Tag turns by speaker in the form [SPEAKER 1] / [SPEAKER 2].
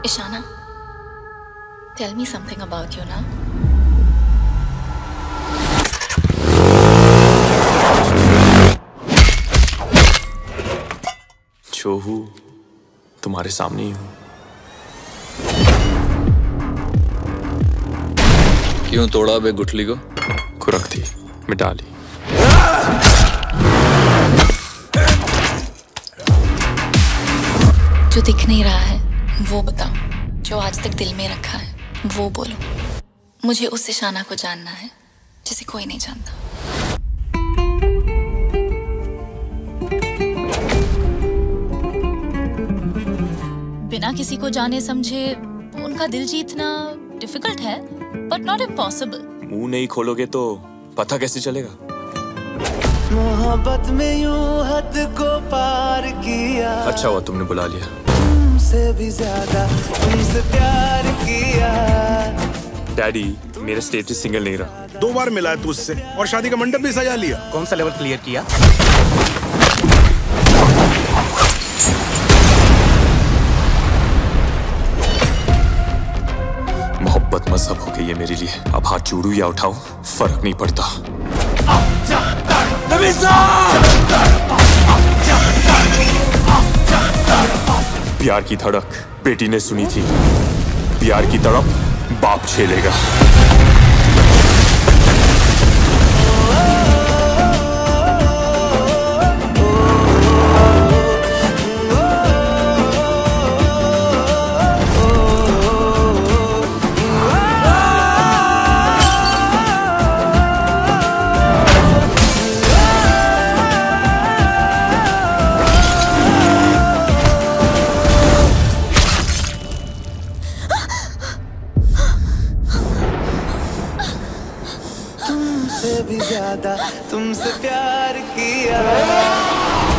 [SPEAKER 1] Ishana, tell me something about you now.
[SPEAKER 2] जो हूँ तुम्हारे सामने ही हूँ।
[SPEAKER 3] क्यों तोड़ा बे गुठली को?
[SPEAKER 2] खुरक थी, मिटा ली।
[SPEAKER 1] जो दिख नहीं रहा है वो बताओ, जो आज तक दिल में रखा है वो बोलो। मुझे उस इशाना को जानना है जिसे कोई नहीं जानता। बिना किसी को जाने समझे उनका दिल जीतना डिफिकल्ट है, बट नॉट इम्पॉसिबल।
[SPEAKER 2] मुंह नहीं खोलोगे तो पता कैसे चलेगा?
[SPEAKER 4] मोहब्बत में यूं हद को पार किया।
[SPEAKER 2] अच्छा हुआ तुमने बुला लिया।
[SPEAKER 4] तुमसे भी ज्यादा तुमसे प्यार किया।
[SPEAKER 2] डैडी, मेरा स्टेटस सिंगल नहीं रहा।
[SPEAKER 5] 2 बार मिला है तू उससे और शादी का मंडप भी सजा लिया।
[SPEAKER 6] कौन सा लेवल क्लियर किया?
[SPEAKER 2] मोहब्बत मजहब हो गई है मेरे लिए। अब हाथ जोड़ू या उठाओ फर्क नहीं पड़ता। प्यार की धड़क बेटी ने सुनी थी, प्यार की तड़प बाप झेलेगा।
[SPEAKER 4] तुमसे भी ज्यादा तुमसे प्यार किया।